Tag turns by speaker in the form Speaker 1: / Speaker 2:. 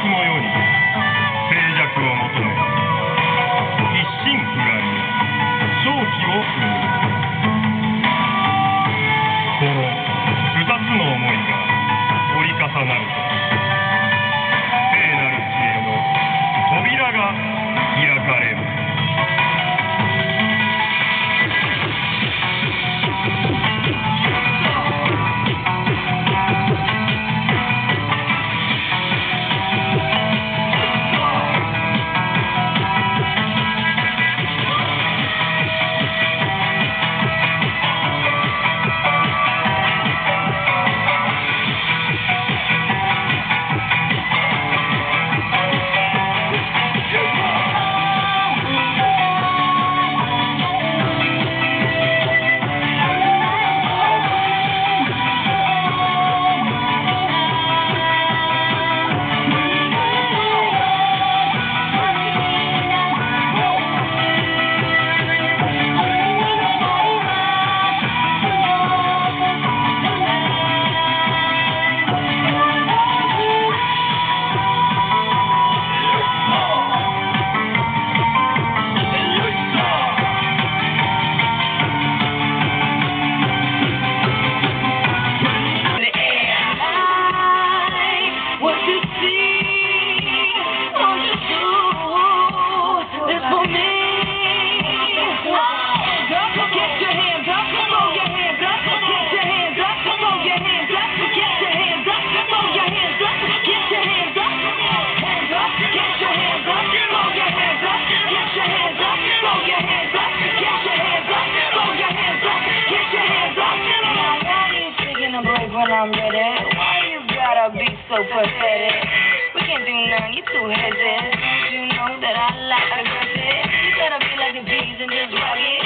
Speaker 1: の世に静寂を求め一心不乱に正気を生む。この二つの思いが折り重なると聖なる知恵の扉が開かれる。
Speaker 2: When I'm ready, why you gotta be so pathetic? We can't do nothing, you too hesitant. You know that I like aggressive. You gotta be like the bees and just rock it.